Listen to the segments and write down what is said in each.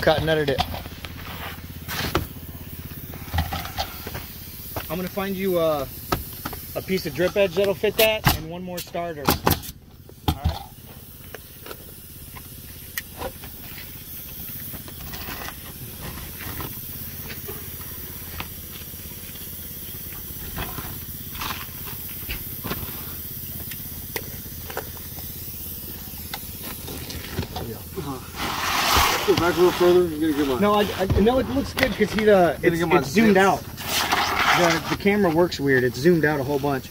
cut and edit it. I'm gonna find you a piece of drip edge that'll fit that, and one more starter. All right. Go back a little further. I'm gonna get mine. No, no, it looks good because it's zoomed out. The camera works weird. It's zoomed out a whole bunch.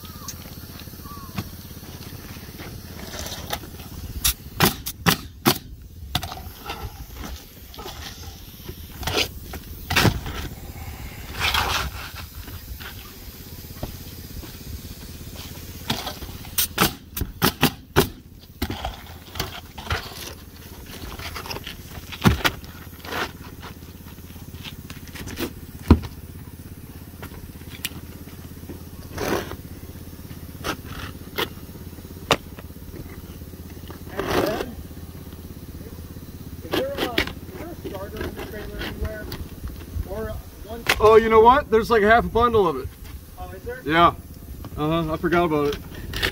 Oh, you know what? There's like half a bundle of it. Oh, is there? Yeah. I forgot about it.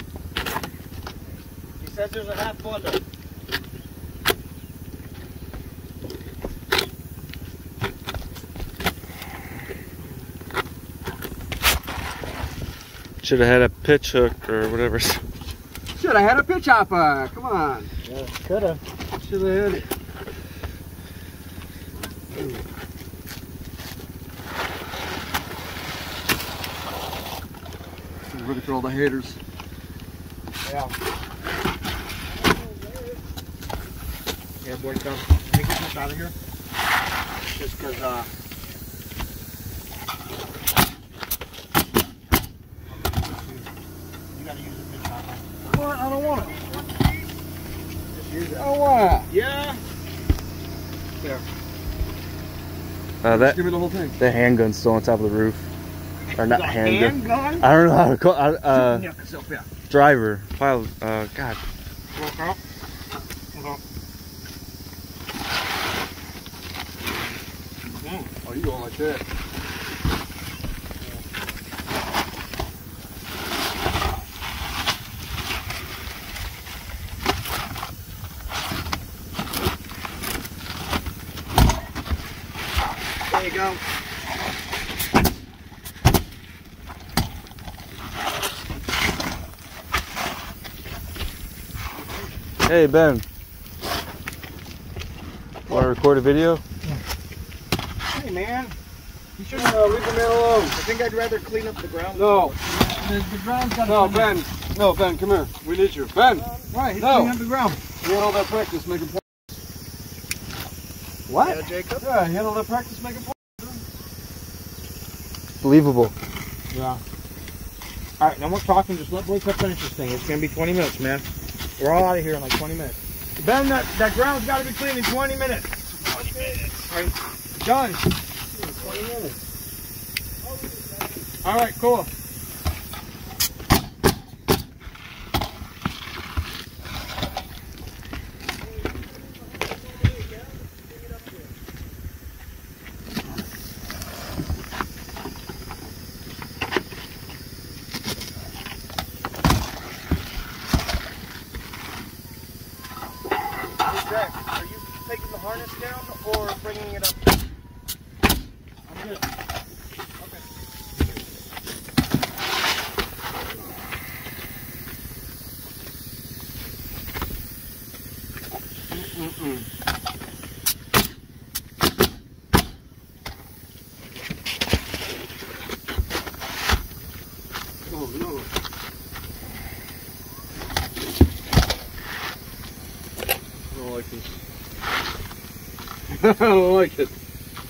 He says there's a half bundle. Should have had a pitch hook or whatever. Should have had a pitch hopper. Come on. Yeah, could have. Should have had it. Ready for all the haters. Yeah. Yeah, boy, come. Let me get this out of here. Just because, you gotta use a pitch hopper. What? I don't want it. Just use it. I don't want it. Yeah. There. That Give me the whole thing. the handgun's still on top of the roof. Or not The handgun. handgun? I don't know how to call it. Yeah, yourself, yeah. Driver. Pilot. God. Oh, you going like that? There you go. Hey, Ben. Want to record a video? Hey, man. You shouldn't leave the man alone. I think I'd rather clean up the ground. No. The ground's got No, Ben. No, Ben, come here. We need you. Ben. Right, he's No. cleaning up the ground. You had all that practice making points. What? Yeah, Jacob? Yeah, you had all that practice making points. Believable. Yeah. All right, no more talking. Just let Blake finish this thing. It's going to be 20 minutes, man. We're all out of here in like 20 minutes. Ben, that ground's got to be clean in 20 minutes. 20 minutes. All right, done. 20 minutes. All right, cool. Are you taking the harness down or bringing it up? I'm good. Okay. Oh, no. I don't like this. I don't like it.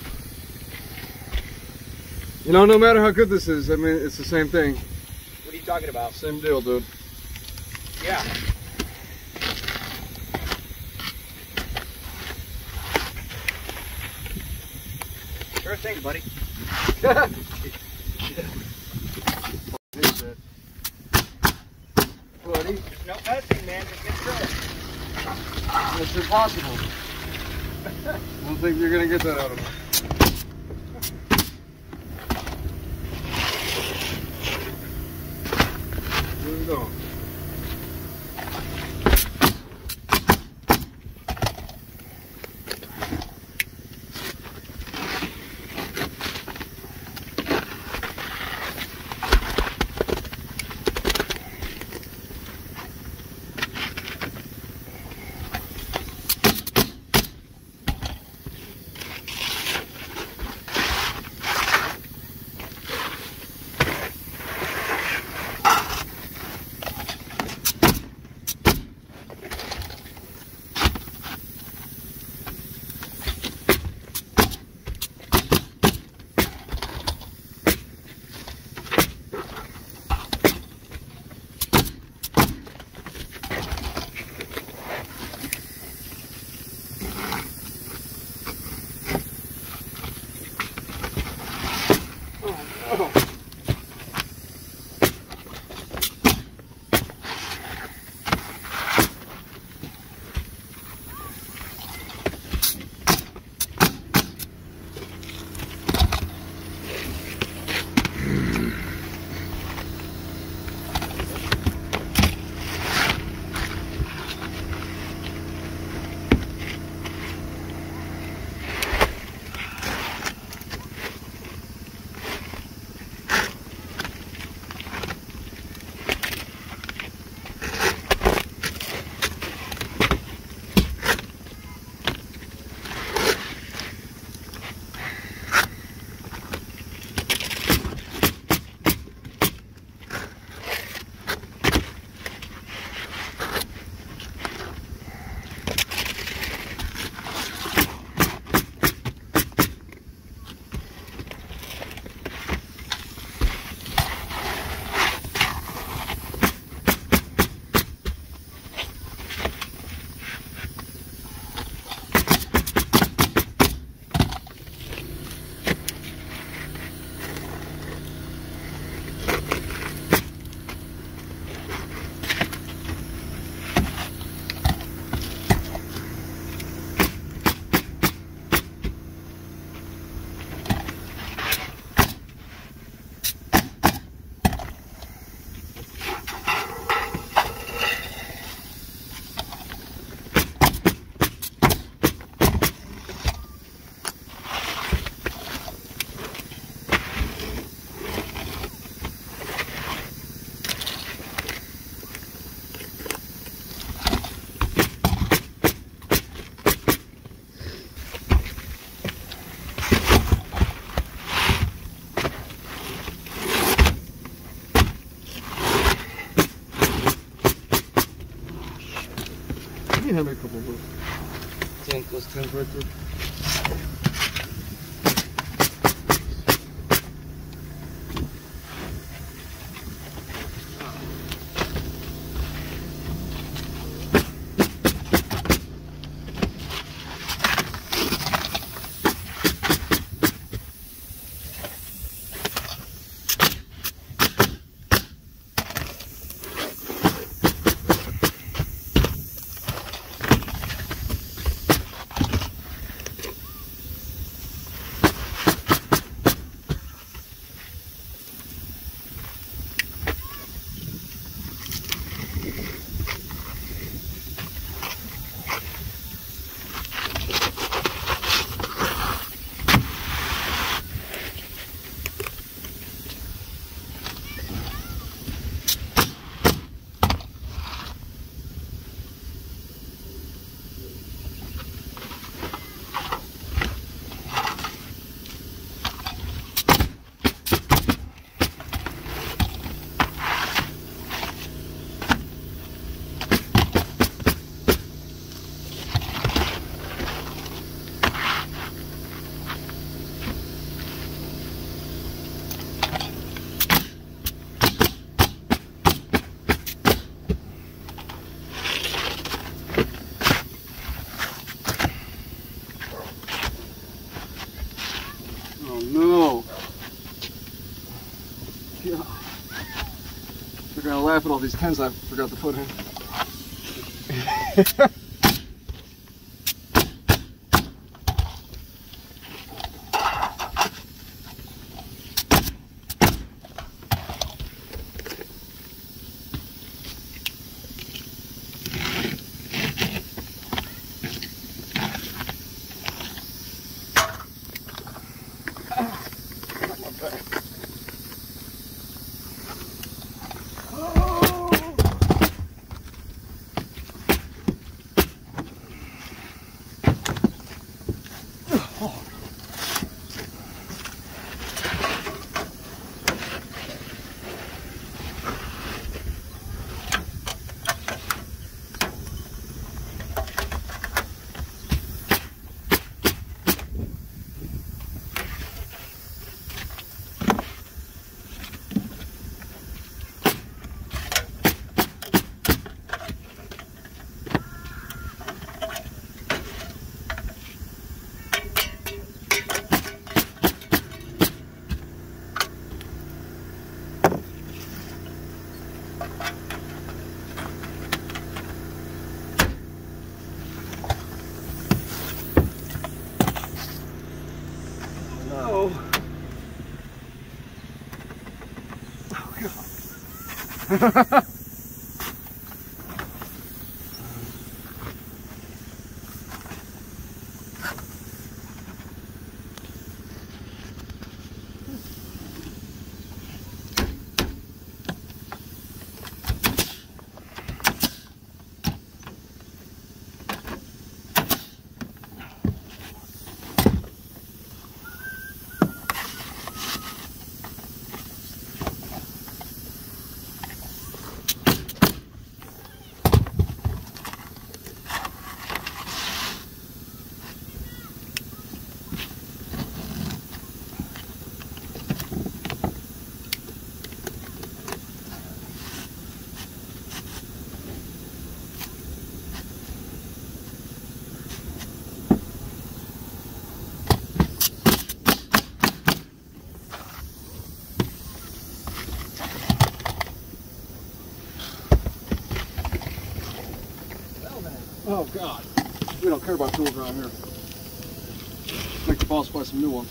You know, no matter how good this is, I mean, it's the same thing. What are you talking about? Same deal, dude. Yeah. Sure thing, buddy. Buddy, There's no editing, man. Just get through it. it's impossible. don't think you're gonna get that out of me. Here we go. You can have a couple of those. Tank those tins right there. No. Yeah. They're gonna laugh at all these tins I forgot to put in. Oh God, we don't care about tools around here. Make the boss buy some new ones.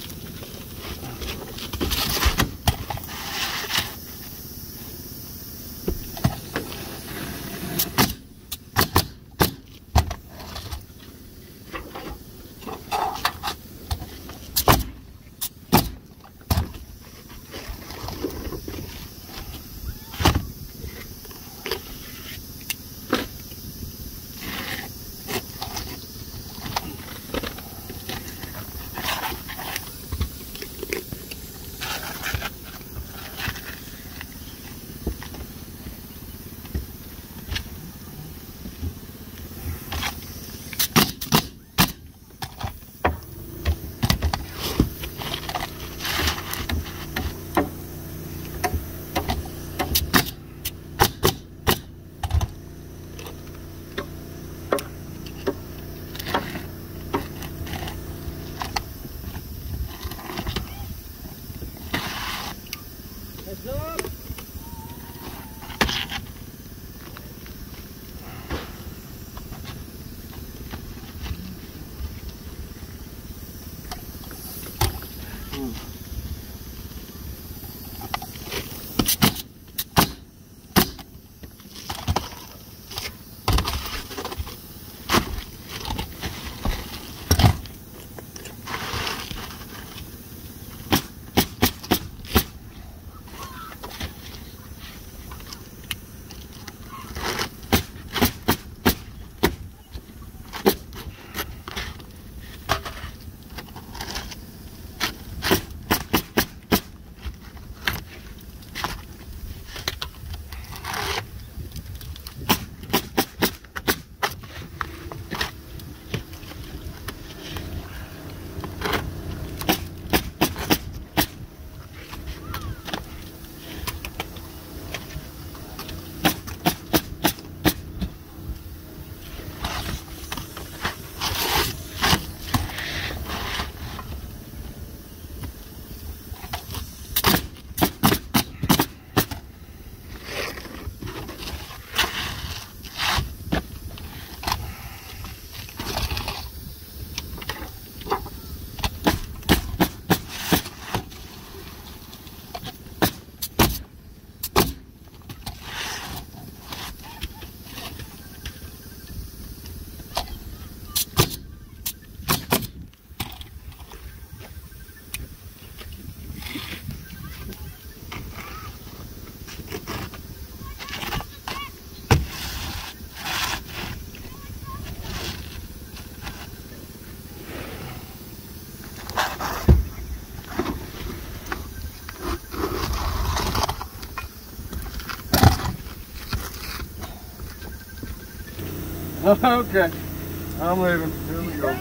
Okay, I'm leaving. Here we go.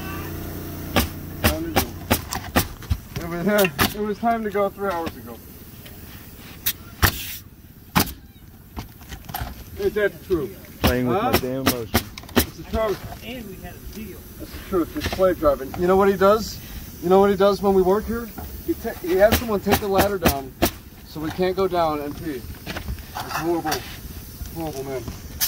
Time to go. It was time to go 3 hours ago. Ain't that the truth? Playing with my damn emotions. It's the truth. And we had a deal. That's the truth. It's slave driving. You know what he does? You know what he does when we work here? He has someone take the ladder down so we can't go down and pee. It's horrible. Horrible, man.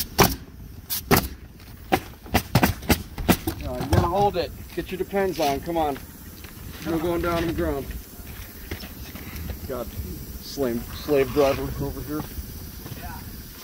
You gotta hold it. Get your depends on. Come on. You're going down on the ground. God, slave driver over here.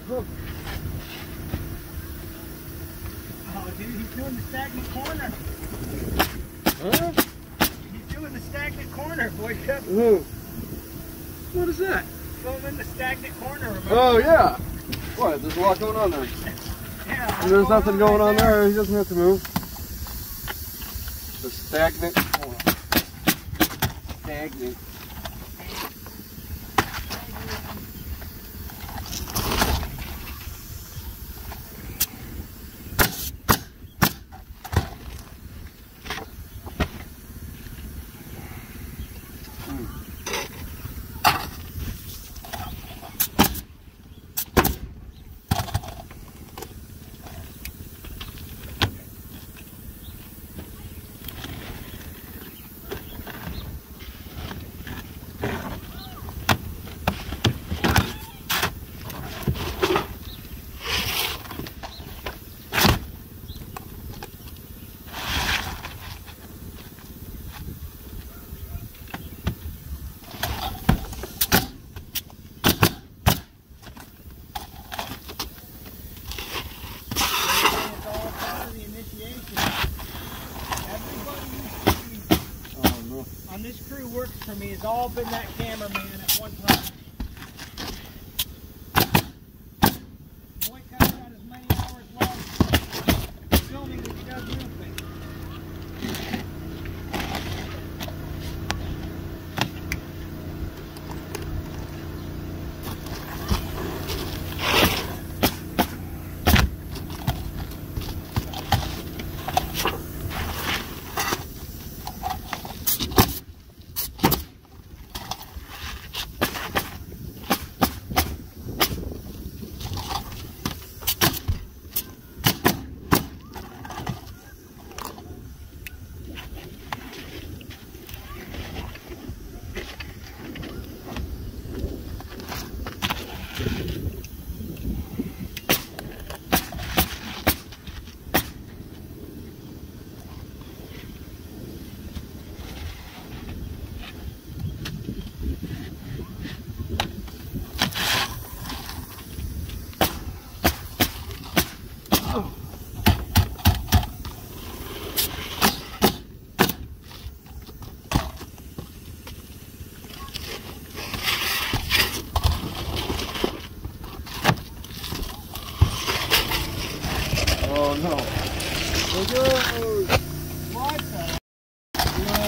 Oh, dude, he's doing the stagnant corner. Huh? He's doing the stagnant corner, boy. Cut. Who? What is that? Filming the stagnant corner, remember? Oh, yeah. What? There's a lot going on there. Yeah. And there's nothing going on there. He doesn't have to move. The stagnant corner. Stagnant. On this crew works for me has all been that cameraman at one time. Boy cuts out as many hours long filming as he does roofing. Oh no. There goes. What the? No.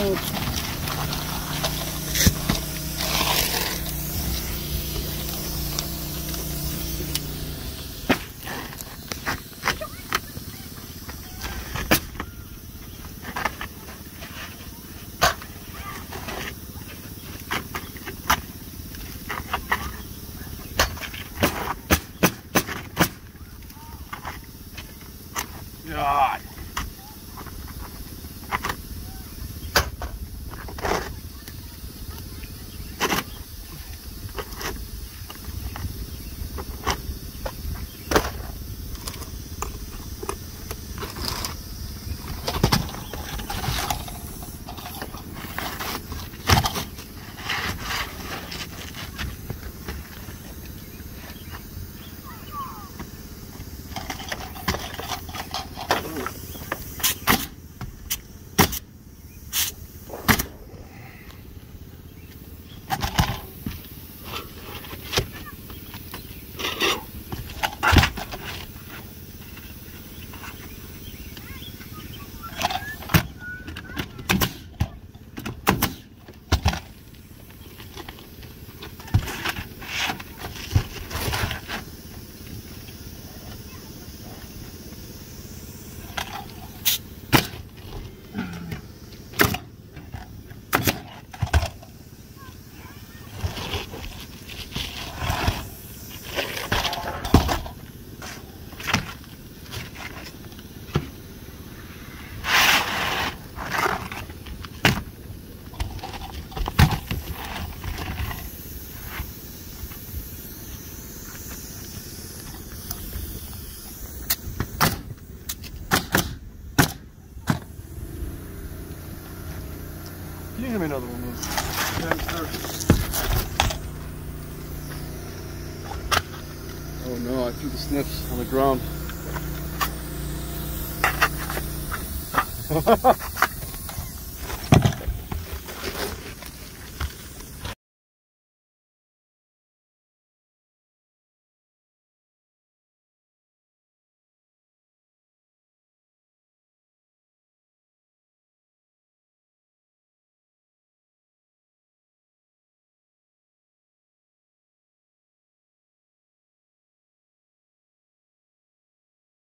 God. Oh no, I threw the snips on the ground.